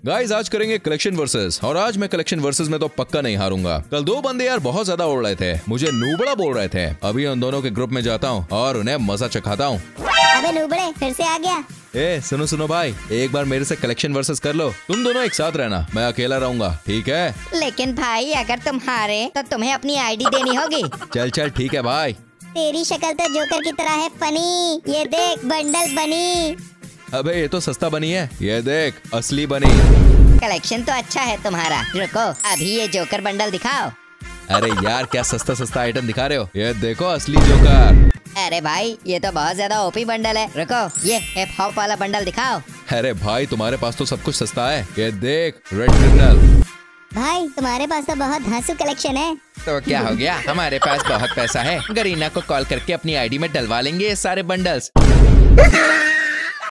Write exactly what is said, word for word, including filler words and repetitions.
Guys आज करेंगे collection versus, और आज मैं कलेक्शन वर्सेस में तो पक्का नहीं हारूंगा। कल दो बंदे यार बहुत ज्यादा उड़ रहे थे, मुझे नूबड़ा बोल रहे थे। अभी उन दोनों के ग्रुप में जाता हूँ और उन्हें मजा चखाता हूँ। अबे नूबड़े फिर से आ गया। ए सुनो सुनो भाई, एक बार मेरे से कलेक्शन वर्सेस कर लो। तुम दोनों एक साथ रहना, मैं अकेला रहूंगा, ठीक है? लेकिन भाई अगर तुम हारे तो तुम्हें अपनी आईडी देनी होगी। चल चल ठीक है भाई। तेरी शक्ल तो जोकर की तरह है फनी। ये देख बंडल बनी। अबे ये तो सस्ता बनी है, ये देख असली बनी। कलेक्शन तो अच्छा है तुम्हारा। रुको अभी ये जोकर बंडल दिखाओ। अरे यार क्या सस्ता सस्ता आइटम दिखा रहे हो, ये देखो असली जोकर। अरे भाई ये तो बहुत ज्यादा ओपी बंडल है। रुको ये हिप हॉप वाला बंडल दिखाओ। अरे भाई तुम्हारे पास तो सब कुछ सस्ता है, ये देख रेड क्रिमिनल। भाई तुम्हारे पास तो बहुत धांसू कलेक्शन है। तो क्या हो गया, हमारे पास बहुत पैसा है। गरीना को कॉल करके अपनी आईडी में डलवा लेंगे ये सारे बंडल्स।